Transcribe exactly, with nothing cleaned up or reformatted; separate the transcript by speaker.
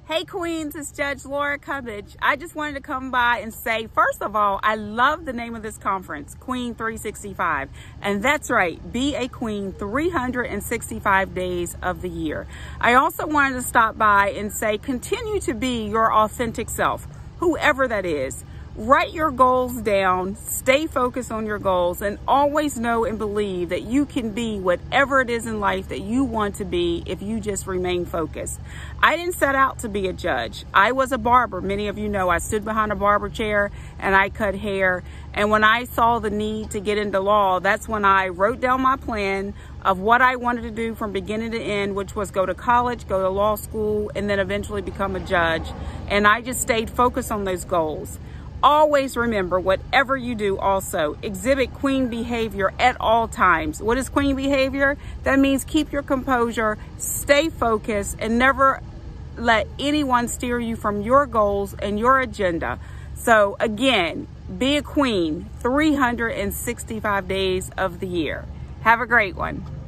Speaker 1: Hey Queens, it's Judge Laura Cubbage. I just wanted to come by and say, first of all, I love the name of this conference, Queen three sixty-five. And that's right, be a queen three hundred sixty-five days of the year. I also wanted to stop by and say, continue to be your authentic self, whoever that is. Write your goals down, stay focused on your goals, and always know and believe that you can be whatever it is in life that you want to be if you just remain focused. I didn't set out to be a judge. I was a barber. Many of you know I stood behind a barber chair and I cut hair. And when I saw the need to get into law, that's when I wrote down my plan of what I wanted to do from beginning to end, which was go to college, go to law school, and then eventually become a judge. And I just stayed focused on those goals. Always remember, whatever you do also, exhibit queen behavior at all times. What is queen behavior? That means keep your composure, stay focused, and never let anyone steer you from your goals and your agenda. So again, be a queen three hundred sixty-five days of the year. Have a great one.